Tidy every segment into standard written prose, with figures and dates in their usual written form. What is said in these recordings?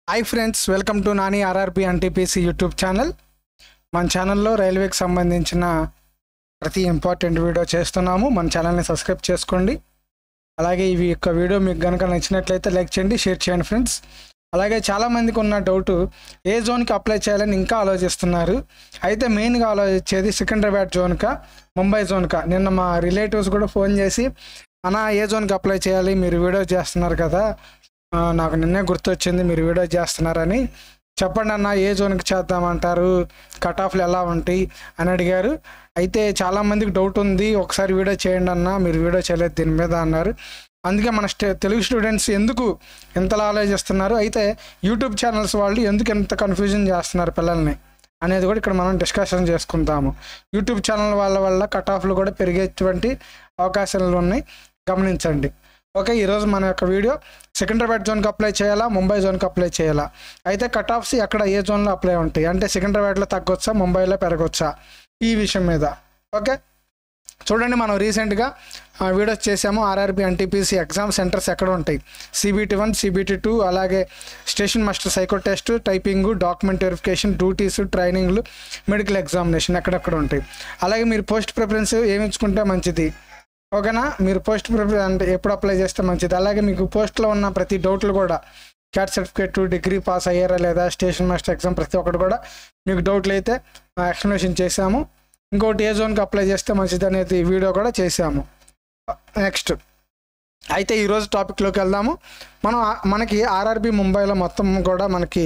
Hi friends, welcome to Nani RRB NTPC YouTube channel. మన ఛానల్లో రైల్వేకి సంబంధించిన ప్రతి ఇంపార్టెంట్ వీడియో చేస్తున్నాము. మన ఛానల్ని సబ్స్క్రైబ్ చేసుకోండి. అలాగే ఈ యొక్క వీడియో మీకు కనుక నచ్చినట్లయితే లైక్ చేయండి, షేర్ చేయండి ఫ్రెండ్స్. అలాగే చాలామందికి ఉన్న డౌటు ఏ జోన్కి అప్లై చేయాలని ఇంకా ఆలోచిస్తున్నారు. అయితే మెయిన్గా ఆలోచించేది సికింద్రాబాద్ జోన్కా ముంబై జోన్కా. నిన్న మా రిలేటివ్స్ కూడా ఫోన్ చేసి, అన్నా ఏ జోన్కి అప్లై చేయాలి, మీరు వీడియో చేస్తున్నారు కదా, నాకు నిన్నే గుర్తొచ్చింది మీరు వీడియో చేస్తున్నారని, చెప్పండి అన్న ఏ జోన్కి చేద్దామంటారు, కట్ ఆఫ్లు ఎలా ఉంటాయి అని అడిగారు. అయితే చాలామందికి డౌట్ ఉంది, ఒకసారి వీడియో చేయండి అన్న, మీరు వీడియో చేయలేదు దీని మీద అన్నారు. అందుకే మన తెలుగు స్టూడెంట్స్ ఎందుకు ఇంతలా ఆలోచిస్తున్నారు, అయితే యూట్యూబ్ ఛానల్స్ వాళ్ళు ఎందుకు ఎంత కన్ఫ్యూజన్ చేస్తున్నారు పిల్లల్ని అనేది కూడా ఇక్కడ మనం డిస్కషన్ చేసుకుంటాము. యూట్యూబ్ ఛానల్ వల్ల కట్ ఆఫ్లు కూడా పెరిగేటువంటి అవకాశాలు ఉన్నాయి, గమనించండి. ఓకే, ఈరోజు మన యొక్క వీడియో సికింద్రాబాద్ జోన్కి అప్లై చేయాలా, ముంబై జోన్కి అప్లై చేయాలా, అయితే కట్ ఆఫ్స్ ఎక్కడ ఏ జోన్లో అప్లై ఉంటాయి, అంటే సికింద్రాబాద్లో తగ్గొచ్చా, ముంబైలో పెరగొచ్చా, ఈ విషయం మీద. ఓకే చూడండి, మనం రీసెంట్గా వీడియోస్ చేసాము. ఆర్ఆర్బి ఎన్టీపీసీ ఎగ్జామ్ సెంటర్స్ ఎక్కడ ఉంటాయి, CBT 1, CBT 2, అలాగే station master psycho test, typing, document verification, duties, ట్రైనింగ్లు, మెడికల్ ఎగ్జామినేషన్ ఎక్కడెక్కడ ఉంటాయి. అలాగే మీరు పోస్ట్ ప్రిఫరెన్స్ ఏమి ఇచ్చుకుంటే మంచిది, ఓకేనా, మీరు పోస్ట్ ప్రిఫరెన్స్ అంటే ఎప్పుడు అప్లై చేస్తే మంచిది. అలాగే మీకు పోస్ట్లో ఉన్న ప్రతి డౌట్లు కూడా, క్యాట్ సర్టిఫికేట్, డిగ్రీ పాస్ అయ్యారా లేదా, స్టేషన్ మాస్టర్ ఎగ్జామ్, ప్రతి ఒక్కటి కూడా మీకు డౌట్లు అయితే ఎక్స్ప్లెనేషన్ చేశాము. ఇంకోటి ఏ జోన్కి అప్లై చేస్తే మంచిది అనేది వీడియో కూడా చేశాము. నెక్స్ట్ అయితే ఈరోజు టాపిక్లోకి వెళ్దాము. మనకి ఆర్ఆర్బి ముంబైలో మొత్తం కూడా మనకి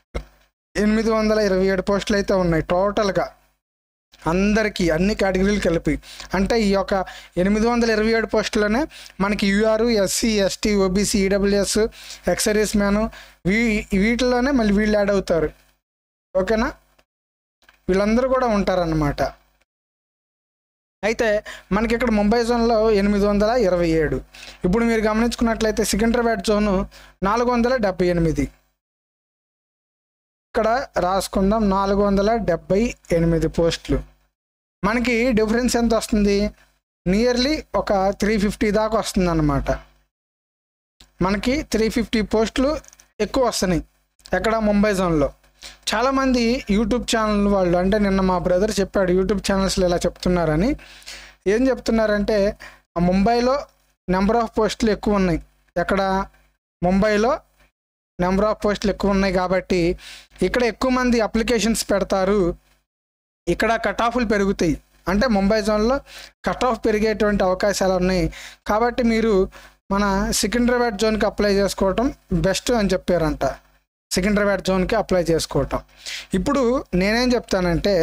827 పోస్టులు అయితే ఉన్నాయి టోటల్గా, అందరికీ అన్ని కేటగిరీలు కలిపి. అంటే ఈ యొక్క 827 పోస్టులోనే మనకి UR, SC, ST, OBC, EWS, ex serviceman, వీటిలోనే మళ్ళీ వీళ్ళు యాడ్ అవుతారు. ఓకేనా, వీళ్ళందరూ కూడా ఉంటారన్నమాట. అయితే మనకి ఇక్కడ ముంబై జోన్లో 827. ఇప్పుడు మీరు గమనించుకున్నట్లయితే సికింద్రాబాద్ జోను 478. ఇక్కడ రాసుకుందాం, 478 పోస్టులు. మనకి డిఫరెన్స్ ఎంత వస్తుంది, నియర్లీ ఒక 350 దాకా వస్తుంది అన్నమాట. మనకి 350 పోస్టులు ఎక్కువ వస్తున్నాయి ఎక్కడ, ముంబై జోన్లో. చాలామంది యూట్యూబ్ ఛానల్ వాళ్ళు, అంటే నిన్న మా బ్రదర్ చెప్పాడు యూట్యూబ్ ఛానల్స్లో ఇలా చెప్తున్నారని. ఏం చెప్తున్నారంటే ముంబైలో నెంబర్ ఆఫ్ పోస్టులు ఎక్కువ ఉన్నాయి, ఎక్కడ ముంబైలో నెంబర్ ఆఫ్ పోస్టులు ఎక్కువ ఉన్నాయి కాబట్టి ఇక్కడ ఎక్కువ మంది అప్లికేషన్స్ పెడతారు, ఇక్కడ కట్ ఆఫ్లు పెరుగుతాయి. అంటే ముంబై జోన్లో కట్ ఆఫ్ పెరిగేటువంటి అవకాశాలు ఉన్నాయి. కాబట్టి మీరు మన సికింద్రాబాద్ జోన్కి అప్లై చేసుకోవటం బెస్ట్ అని చెప్పారంట, సికింద్రాబాద్ జోన్కి అప్లై చేసుకోవటం. ఇప్పుడు నేనేం చెప్తానంటే,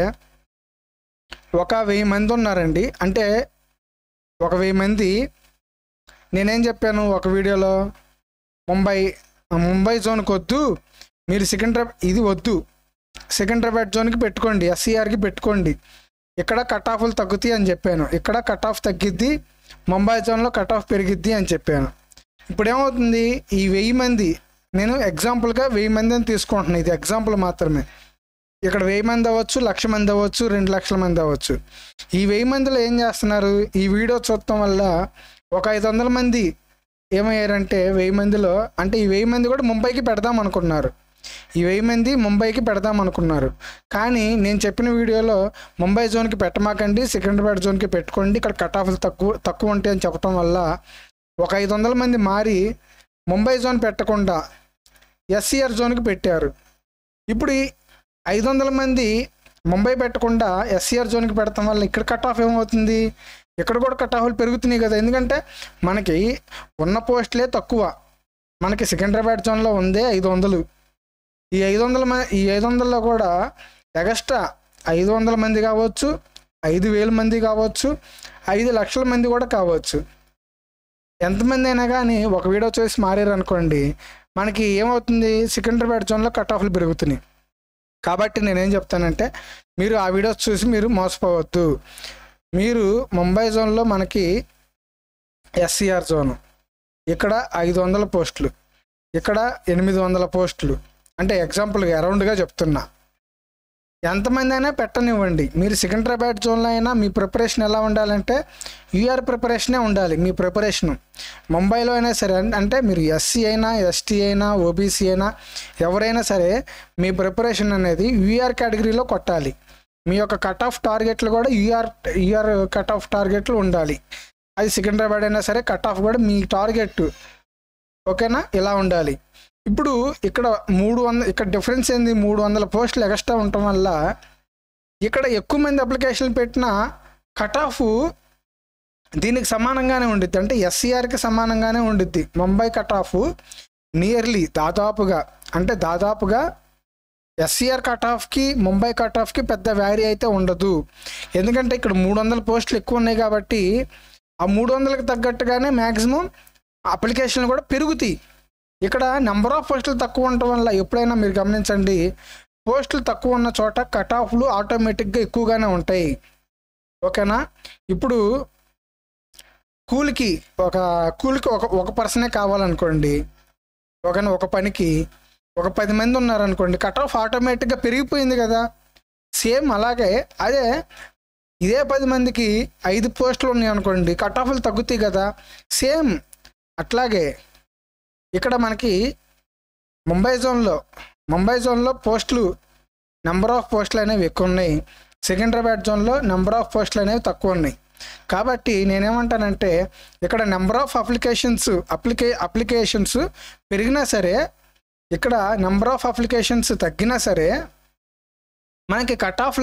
ఒక 1000 మంది ఉన్నారండి, అంటే ఒక 1000 మంది, నేనేం చెప్పాను ఒక వీడియోలో, ముంబై జోన్కి వద్దు, మీరు ఇది వద్దు, సికింద్రాబాద్ జోన్కి పెట్టుకోండి, SCRకి పెట్టుకోండి, ఇక్కడ కట్ ఆఫ్లు తగ్గుతాయి అని చెప్పాను. ఇక్కడ కట్ ఆఫ్ తగ్గిద్ది, ముంబై జోన్లో కట్ ఆఫ్ పెరిగిద్ది అని చెప్పాను. ఇప్పుడు ఏమవుతుంది, ఈ 1000 మంది, నేను ఎగ్జాంపుల్గా 1000 మంది అని తీసుకుంటున్నాను, ఇది ఎగ్జాంపుల్ మాత్రమే. ఇక్కడ 1000 మంది అవ్వచ్చు, 1,00,000 మంది అవ్వచ్చు, 2 లక్షల మంది అవ్వచ్చు. ఈ 1000 మందిలో ఏం చేస్తున్నారు, ఈ వీడియో చూడటం వల్ల ఒక 500 మంది ఏమయ్యారంటే 1000 మందిలో, అంటే ఈ 1000 మంది కూడా ముంబైకి పెడదాం అనుకున్నారు, ఈ 1000 మంది ముంబైకి పెడదాం అనుకున్నారు. కానీ నేను చెప్పిన వీడియోలో ముంబై జోన్కి పెట్టమాకండి, సికింద్రాబాద్ జోన్కి పెట్టుకోండి, ఇక్కడ కట్ ఆఫ్లు తక్కువ ఉంటాయి అని చెప్పడం వల్ల ఒక 500 మంది మారి ముంబై జోన్ పెట్టకుండా SCR జోన్కి పెట్టారు. ఇప్పుడు 500 మంది ముంబై పెట్టకుండా SCR జోన్కి పెట్టడం వల్ల ఇక్కడ కట్ ఆఫ్ ఏమవుతుంది, ఇక్కడ కూడా కట్ ఆఫ్లు పెరుగుతున్నాయి కదా. ఎందుకంటే మనకి ఉన్న పోస్టులే తక్కువ, మనకి సికింద్రాబాద్ జోన్లో ఉందే 500. ఈ 500లో కూడా ఎగస్ట్రా 500 మంది కావచ్చు, 5,000 మంది కావచ్చు, 5 లక్షల మంది కూడా కావచ్చు. ఎంతమంది అయినా కానీ ఒక వీడియో చూసి మారారు అనుకోండి, మనకి ఏమవుతుంది, సికింద్రాబాద్ జోన్లో కట్ ఆఫ్లు పెరుగుతున్నాయి. కాబట్టి నేనేం చెప్తానంటే, మీరు ఆ వీడియోస్ చూసి మీరు మోసపోవద్దు. మీరు ముంబై జోన్లో మనకి SCR జోను, ఇక్కడ 500 పోస్టులు, ఇక్కడ 800 పోస్టులు, అంటే ఎగ్జాంపుల్గా అరౌండ్గా చెప్తున్నా. ఎంతమంది అయినా పెట్టనివ్వండి. మీరు సికింద్రాబాద్ జోన్లో అయినా మీ ప్రిపరేషన్ ఎలా ఉండాలంటే యూఆర్ ప్రిపరేషనే ఉండాలి. మీ ప్రిపరేషను ముంబైలో అయినా సరే, అంటే మీరు ఎస్సీ అయినా, ఎస్టీ అయినా, ఓబీసీ అయినా, ఎవరైనా సరే మీ ప్రిపరేషన్ అనేది యూఆర్ కేటగిరీలో కొట్టాలి. మీ యొక్క కట్ ఆఫ్ టార్గెట్లు కూడా యూఆర్ కట్ ఆఫ్ టార్గెట్లు ఉండాలి. అది సికింద్రాబాద్ అయినా సరే కట్ ఆఫ్ కూడా మీ టార్గెట్, ఓకేనా, ఇలా ఉండాలి. ఇప్పుడు ఇక్కడ 300, ఇక్కడ డిఫరెన్స్ ఏంది, 300 పోస్టులు ఎక్స్ట్రా ఉండటం వల్ల ఇక్కడ ఎక్కువ మంది అప్లికేషన్లు పెట్టిన కట్ ఆఫ్ దీనికి సమానంగానే ఉండిద్ది. అంటే ఎస్సీఆర్కి సమానంగానే ఉండిద్ది. ముంబై కట్ ఆఫ్ నియర్లీ దాదాపుగా ఎస్సీఆర్ కట్ ఆఫ్కి ముంబై కట్ ఆఫ్కి పెద్ద వ్యారీ అయితే ఉండదు. ఎందుకంటే ఇక్కడ 300 పోస్టులు ఎక్కువ ఉన్నాయి కాబట్టి ఆ 300కి తగ్గట్టుగానే మ్యాక్సిమం అప్లికేషన్లు కూడా పెరుగుతాయి. ఇక్కడ నెంబర్ ఆఫ్ పోస్టులు తక్కువ ఉండటం వల్ల ఎప్పుడైనా మీరు గమనించండి, పోస్టులు తక్కువ ఉన్న చోట కట్ ఆఫ్లు ఆటోమేటిక్గా ఎక్కువగానే ఉంటాయి, ఓకేనా. ఇప్పుడు కూలికి ఒక పర్సనే కావాలనుకోండి, ఓకేనా, ఒక పనికి ఒక 10 మంది ఉన్నారనుకోండి, కట్ ఆఫ్ ఆటోమేటిక్గా పెరిగిపోయింది కదా. సేమ్ అలాగే ఇదే 10 మందికి 5 పోస్టులు ఉన్నాయి అనుకోండి, కట్ ఆఫ్లు తగ్గుతాయి కదా. సేమ్ అట్లాగే ఇక్కడ మనకి ముంబై జోన్లో పోస్టులు నెంబర్ ఆఫ్ పోస్టులు అనేవి ఎక్కువ ఉన్నాయి. సికింద్రాబాద్ జోన్లో నెంబర్ ఆఫ్ పోస్టులు అనేవి తక్కువ ఉన్నాయి. కాబట్టి నేనేమంటానంటే ఇక్కడ నెంబర్ ఆఫ్ అప్లికేషన్స్ పెరిగినా సరే, ఇక్కడ నెంబర్ ఆఫ్ అప్లికేషన్స్ తగ్గినా సరే మనకి కట్ ఆఫ్లు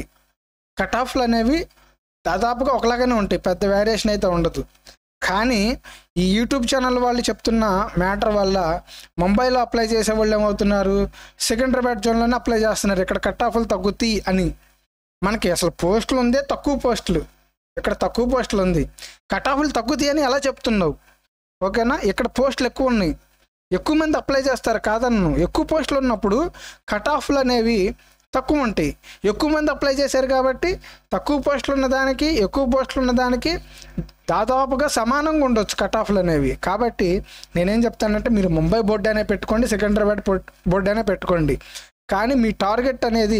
అనేవి దాదాపుగా ఒకలాగానే ఉంటాయి. పెద్ద వేరియేషన్ అయితే ఉండదు. కానీ ఈ యూట్యూబ్ ఛానల్ వాళ్ళు చెప్తున్న మ్యాటర్ వల్ల ముంబైలో అప్లై చేసే వాళ్ళు ఏమవుతున్నారు, సికింద్రాబాద్ జోన్లోనే అప్లై చేస్తున్నారు. ఇక్కడ కట్ ఆఫ్లు తగ్గుతాయి అని. మనకి అసలు పోస్టులు ఉందే తక్కువ పోస్టులు, ఇక్కడ తక్కువ పోస్టులు ఉంది, కట్ ఆఫ్లు తగ్గుతాయి అని ఎలా చెప్తున్నావు, ఓకేనా. ఇక్కడ పోస్టులు ఎక్కువ ఉన్నాయి, ఎక్కువ మంది అప్లై చేస్తారు కాదన్ను. ఎక్కువ పోస్టులు ఉన్నప్పుడు కట్ ఆఫ్లు అనేవి తక్కువ ఉంటాయి. ఎక్కువ మంది అప్లై చేశారు కాబట్టి తక్కువ పోస్టులు ఉన్నదానికి ఎక్కువ పోస్టులు ఉన్నదానికి దాదాపుగా సమానంగా ఉండొచ్చు కట్ ఆఫ్లు అనేవి. కాబట్టి నేనేం చెప్తానంటే మీరు ముంబై బోర్డు అనే పెట్టుకోండి, సికింద్రాబాద్ బోర్డు అనే పెట్టుకోండి. కానీ మీ టార్గెట్ అనేది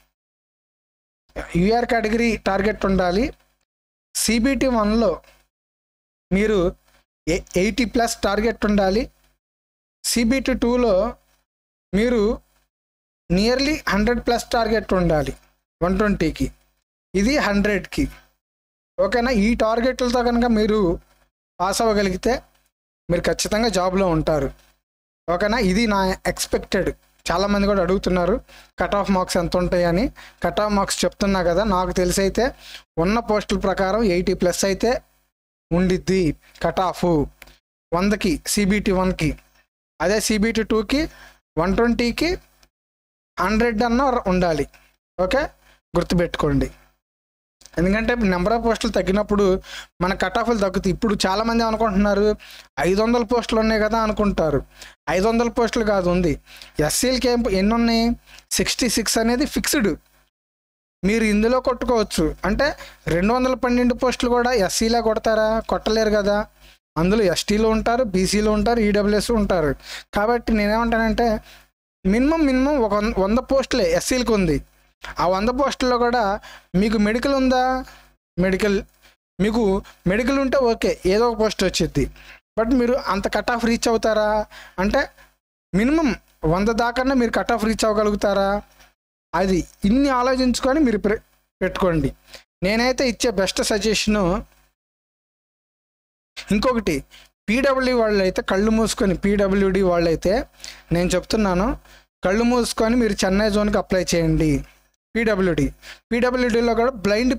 యూఆర్ కేటగిరీ టార్గెట్ ఉండాలి. సిబిటి 1లో మీరు 80+ టార్గెట్ ఉండాలి. సిబిటి 2లో మీరు నియర్లీ 100+ టార్గెట్ ఉండాలి. 120కి, ఇది 100కి, ఓకేనా. ఈ టార్గెట్లతో కనుక మీరు పాస్ అవ్వగలిగితే మీరు ఖచ్చితంగా జాబ్లో ఉంటారు, ఓకేనా. ఇది నా ఎక్స్పెక్టెడ్. చాలామంది కూడా అడుగుతున్నారు కట్ ఆఫ్ మార్క్స్ ఎంత ఉంటాయని. కట్ ఆఫ్ మార్క్స్ చెప్తున్నా కదా, నాకు తెలిసి అయితే ఉన్న పోస్టుల ప్రకారం 80+ అయితే ఉండిద్ది కట్ ఆఫ్ 100కి, సిబిటి 1కి. అదే సిబిటి 2కి 120కి 100 అన్న ఉండాలి, ఓకే, గుర్తుపెట్టుకోండి. ఎందుకంటే నెంబర్ ఆఫ్ పోస్టులు తగ్గినప్పుడు మన కట్ ఆఫ్లు తగ్గుతాయి. ఇప్పుడు చాలామంది అనుకుంటున్నారు 500 పోస్టులు ఉన్నాయి కదా అనుకుంటారు. 500 పోస్టులు కాదు ఉంది. ఎస్సీలకి ఎన్ని ఉన్నాయి, 66 అనేది ఫిక్స్డ్. మీరు ఇందులో కొట్టుకోవచ్చు. అంటే 212 పోస్టులు కూడా ఎస్సీలే కొడతారా, కొట్టలేరు కదా. అందులో ఎస్టీలు ఉంటారు, బీసీలు ఉంటారు, ఈడబ్ల్యూఎస్ ఉంటారు. కాబట్టి నేనేమంటానంటే మినిమం ఒక 100 పోస్టులే ఎస్సీలకు ఉంది. ఆ 100 పోస్టుల్లో కూడా మీకు మెడికల్ ఉందా, మీకు మెడికల్ ఉంటే ఓకే, ఏదో ఒక పోస్ట్ వచ్చింది. బట్ మీరు అంత కట్ ఆఫ్ రీచ్ అవుతారా అంటే మినిమం 100 దాకా మీరు కట్ ఆఫ్ రీచ్ అవ్వగలుగుతారా, అది ఇన్ని ఆలోచించుకొని మీరు పెట్టుకోండి. నేనైతే ఇచ్చే బెస్ట్ సజెషను ఇంకొకటి, పీడబ్ల్యూ వాళ్ళు అయితే కళ్ళు మూసుకొని, పీడబ్ల్యూడి వాళ్ళు అయితే నేను చెప్తున్నాను, కళ్ళు మూసుకొని మీరు చెన్నై జోన్కి అప్లై చేయండి. పీడబ్ల్యూడిలో కూడా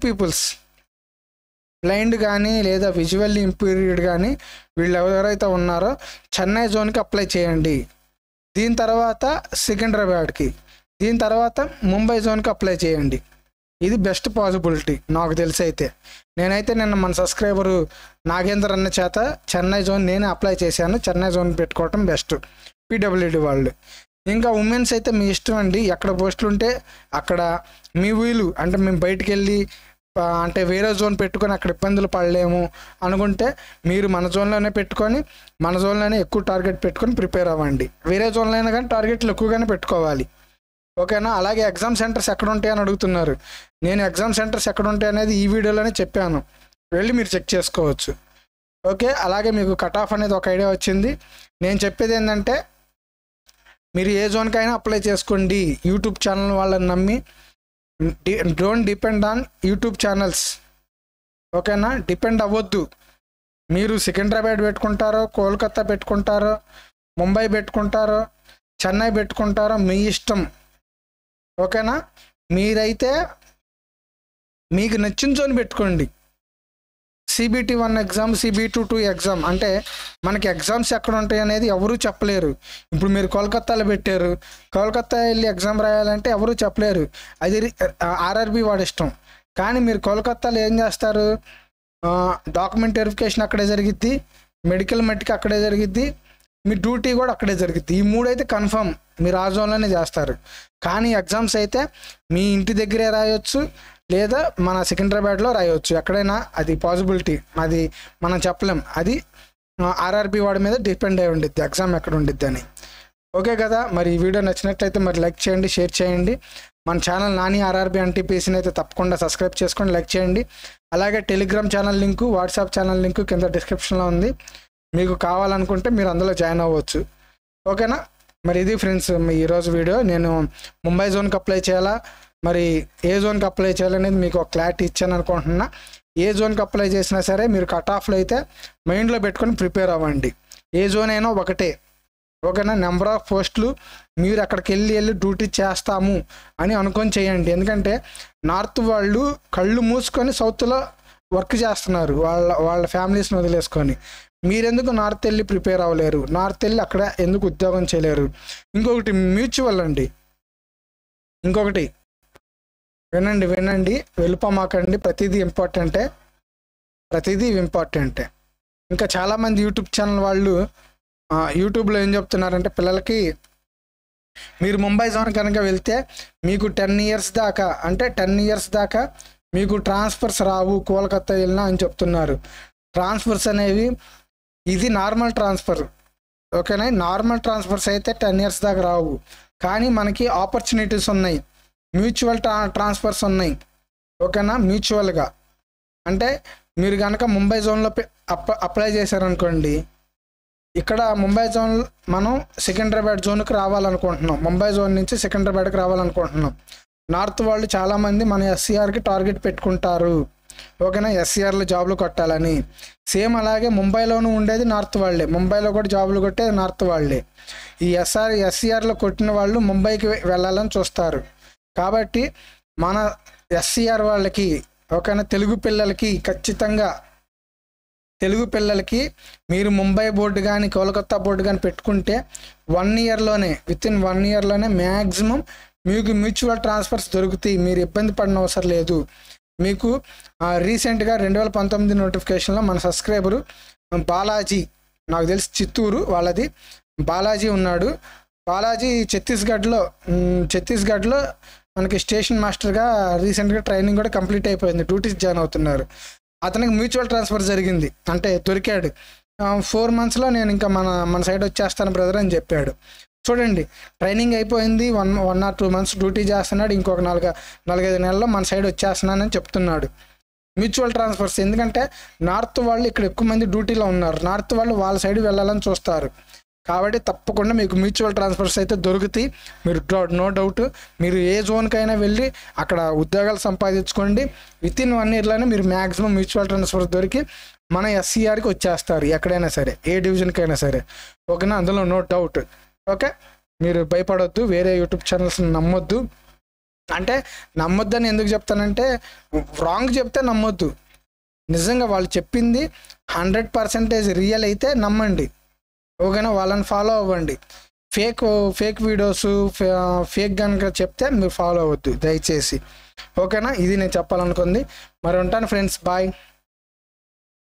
బ్లైండ్ కానీ లేదా విజువల్లీ ఇంపీరియడ్ కానీ వీళ్ళు ఎవరైతే ఉన్నారో చెన్నై జోన్కి అప్లై చేయండి. దీని తర్వాత సికింద్రాబాద్కి, దీని తర్వాత ముంబై జోన్కి అప్లై చేయండి. ఇది బెస్ట్ పాసిబిలిటీ నాకు తెలిసి అయితే. నేనైతే నిన్న మన సబ్స్క్రైబరు నాగేందర్ అన్న చేత చెన్నై జోన్ నేనే అప్లై చేశాను. చెన్నై జోన్ పెట్టుకోవటం బెస్ట్ పీడబ్ల్యూడి వాళ్ళు. ఇంకా ఉమెన్స్ అయితే మీ ఇష్టం అండి, ఎక్కడ పోస్టులు ఉంటే అక్కడ మీ వీలు. అంటే మేము బయటికి వెళ్ళి అంటే వేరే జోన్ పెట్టుకొని అక్కడ ఇబ్బందులు పడలేము అనుకుంటే మీరు మన జోన్లోనే పెట్టుకొని మన జోన్లోనే ఎక్కువ టార్గెట్ పెట్టుకొని ప్రిపేర్ అవ్వండి. వేరే జోన్లో అయినా కానీ టార్గెట్లు ఎక్కువగానే పెట్టుకోవాలి. ఓకేనా. అలాగే ఎగ్జామ్ సెంటర్స్ ఎక్కడ ఉంటాయని అడుగుతున్నారు. నేను ఎగ్జామ్ సెంటర్స్ ఎక్కడ ఉంటాయి అనేది ఈ వీడియోలోనే చెప్పాను, వెళ్ళి మీరు చెక్ చేసుకోవచ్చు. ఓకే, అలాగే మీకు కట్ ఆఫ్ అనేది ఒక ఐడియా వచ్చింది. నేను చెప్పేది ఏంటంటే మీరు ఏ జోన్కైనా అప్లై చేసుకోండి, యూట్యూబ్ ఛానల్ వాళ్ళని నమ్మి. Don't depend on YouTube channels, ఓకేనా. డిపెండ్ అవ్వద్దు. మీరు సికింద్రాబాద్ పెట్టుకుంటారో, కోల్కతా పెట్టుకుంటారో, ముంబై పెట్టుకుంటారో, చెన్నై పెట్టుకుంటారో మీ ఇష్టం, ఓకేనా. మీరైతే మీకు నచ్చిన జోన్ పెట్టుకోండి. CBT 1 ఎగ్జామ్, CBT 2 ఎగ్జామ్ అంటే మనకి ఎగ్జామ్స్ ఎక్కడ ఉంటాయి అనేది ఎవరూ చెప్పలేరు. ఇప్పుడు మీరు కోల్కతాలో పెట్టారు, కోల్కతా వెళ్ళి ఎగ్జామ్ రాయాలంటే ఎవరూ చెప్పలేరు, అది RRB వాడి ఇష్టం. కానీ మీరు కోల్కతాలో ఏం చేస్తారు, డాక్యుమెంట్ వెరిఫికేషన్ అక్కడే జరిగిద్ది, మెడికల్ మట్టికి అక్కడే జరిగిద్ది, మీ డ్యూటీ కూడా అక్కడే జరిగిద్ది. ఈ 3 అయితే కన్ఫర్మ్ మీరు ఆ జోన్లోనే చేస్తారు. కానీ ఎగ్జామ్స్ అయితే మీ ఇంటి దగ్గరే రాయొచ్చు, లేదా మన సికింద్రాబాద్లో రాయవచ్చు, ఎక్కడైనా అది పాసిబిలిటీ, అది మనం చెప్పలేం. అది RRB వాడి మీద డిపెండ్ అయి ఉండిద్ది ఎగ్జామ్ ఎక్కడ ఉండిద్ది అని. ఓకే కదా, మరి ఈ వీడియో నచ్చినట్లయితే మరి లైక్ చేయండి, షేర్ చేయండి. మన ఛానల్ నాని RRB NTPCని అయితే తప్పకుండా సబ్స్క్రైబ్ చేసుకొని లైక్ చేయండి. అలాగే telegram channel link, WhatsApp channel link కింద డిస్క్రిప్షన్లో ఉంది, మీకు కావాలనుకుంటే మీరు అందులో జాయిన్ అవ్వచ్చు. ఓకేనా, మరి ఇది ఫ్రెండ్స్ ఈరోజు వీడియో. నేను ముంబై జోన్కి అప్లై చేయాలా, మరి ఏ జోన్కి అప్లై చేయాలనేది మీకు ఒక క్లారిటీ ఇచ్చాను అనుకుంటున్నా. ఏ జోన్కి అప్లై చేసినా సరే మీరు కట్ ఆఫ్లో అయితే మైండ్లో పెట్టుకొని ప్రిపేర్ అవ్వండి. ఏ జోన్ అయినా ఒకటే, ఓకేనా. నెంబర్ ఆఫ్ పోస్టులు మీరు అక్కడికి వెళ్ళి డ్యూటీ చేస్తాము అని అనుకొని చేయండి. ఎందుకంటే నార్త్ వాళ్ళు కళ్ళు మూసుకొని సౌత్లో వర్క్ చేస్తున్నారు, వాళ్ళ ఫ్యామిలీస్ని వదిలేసుకొని. మీరెందుకు నార్త్ వెళ్ళి ప్రిపేర్ అవ్వలేరు, నార్త్ వెళ్ళి అక్కడ ఎందుకు ఉద్యోగం చేయలేరు. ఇంకొకటి మ్యూచువల్ అండి, ఇంకొకటి వినండి, వెళ్ళిపోమాకండి. ప్రతిదీ ఇంపార్టెంటే. ఇంకా చాలామంది యూట్యూబ్ ఛానల్ వాళ్ళు యూట్యూబ్లో ఏం చెప్తున్నారంటే పిల్లలకి, మీరు ముంబై జోన్ కనుక వెళ్తే మీకు 10 ఇయర్స్ దాకా, అంటే 10 ఇయర్స్ దాకా మీకు ట్రాన్స్ఫర్స్ రావు కోల్కతా వెళ్ళినా అని చెప్తున్నారు. ట్రాన్స్ఫర్స్ అనేవి ఇది నార్మల్ ట్రాన్స్ఫర్, ఓకేనా. నార్మల్ ట్రాన్స్ఫర్స్ అయితే 10 ఇయర్స్ దాకా రావు. కానీ మనకి ఆపర్చునిటీస్ ఉన్నాయి, మ్యూచువల్ ట్రాన్స్ఫర్స్ ఉన్నాయి, ఓకేనా. మ్యూచువల్గా అంటే మీరు కనుక ముంబై జోన్లో అప్లై చేశారనుకోండి, ఇక్కడ ముంబై జోన్ మనం సికింద్రాబాద్ జోన్కి రావాలనుకుంటున్నాం, ముంబై జోన్ నుంచి సికింద్రాబాద్కి రావాలనుకుంటున్నాం. నార్త్ వాళ్ళు చాలామంది మన SCRకి టార్గెట్ పెట్టుకుంటారు, ఓకేనా, SCRలో జాబ్లు కొట్టాలని. సేమ్ అలాగే ముంబైలోనూ ఉండేది నార్త్ వాళ్ళే, ముంబైలో కూడా జాబులు కొట్టేది నార్త్ వాళ్ళే. ఈ SCRలో కొట్టిన వాళ్ళు ముంబైకి వెళ్ళాలని చూస్తారు. కాబట్టి మన SCR వాళ్ళకి, ఓకేనా, తెలుగు పిల్లలకి మీరు ముంబై బోర్డు కానీ కోల్కతా బోర్డు కానీ పెట్టుకుంటే 1 ఇయర్లోనే, వితిన్ 1 ఇయర్లోనే మ్యాక్సిమం మీకు మ్యూచువల్ ట్రాన్స్ఫర్స్ దొరుకుతాయి. మీరు ఇబ్బంది పడిన అవసరం లేదు. మీకు రీసెంట్గా 2019 నోటిఫికేషన్లో మన సబ్స్క్రైబరు బాలాజీ, నాకు తెలిసి చిత్తూరు వాళ్ళది బాలాజీ ఉన్నాడు. బాలాజీ ఛత్తీస్గఢ్లో మనకి స్టేషన్ మాస్టర్గా రీసెంట్గా ట్రైనింగ్ కూడా కంప్లీట్ అయిపోయింది, డ్యూటీస్ జాయిన్ అవుతున్నారు. అతనికి మ్యూచువల్ ట్రాన్స్ఫర్ జరిగింది, అంటే దొరికాడు. 4 మంత్స్లో నేను ఇంకా మన సైడ్ వచ్చేస్తాను బ్రదర్ అని చెప్పాడు. చూడండి, ట్రైనింగ్ అయిపోయింది, 1 or 2 months డ్యూటీ చేస్తున్నాడు, ఇంకొక 4-5 నెలల్లో మన సైడ్ వచ్చేస్తున్నానని చెప్తున్నాడు. మ్యూచువల్ ట్రాన్స్ఫర్స్ ఎందుకంటే నార్త్ వాళ్ళు ఇక్కడ ఎక్కువ మంది డ్యూటీలో ఉన్నారు, నార్త్ వాళ్ళు వాళ్ళ సైడ్ వెళ్ళాలని చూస్తారు. కాబట్టి తప్పకుండా మీకు మ్యూచువల్ ట్రాన్స్ఫర్స్ అయితే దొరుకుతాయి. మీరు నో డౌట్ మీరు ఏ జోన్కైనా వెళ్ళి అక్కడ ఉద్యోగాలు సంపాదించుకోండి. వితిన్ 1 ఇయర్లోనే మీరు మ్యాక్సిమం మ్యూచువల్ ట్రాన్స్ఫర్ దొరికి మన SCRకి వచ్చేస్తారు, ఎక్కడైనా సరే, ఏ డివిజన్కైనా సరే, ఓకేనా. అందులో నో డౌట్. ఓకే, మీరు భయపడొద్దు, వేరే యూట్యూబ్ ఛానల్స్ని నమ్మొద్దు. అంటే నమ్మొద్దని ఎందుకు చెప్తానంటే, రాంగ్ చెప్తే నమ్మొద్దు, నిజంగా వాళ్ళు చెప్పింది 100% రియల్ అయితే నమ్మండి, ఓకేనా. వాళ్ళని ఫాలో అవ్వండి. ఫేక్ వీడియోస్ ఫేక్ కనుక చెప్తే మీరు ఫాలో అవ్వద్దు దయచేసి, ఓకేనా. ఇది నేను చెప్పాలనుకుంది. మరి ఉంటాను ఫ్రెండ్స్, బాయ్.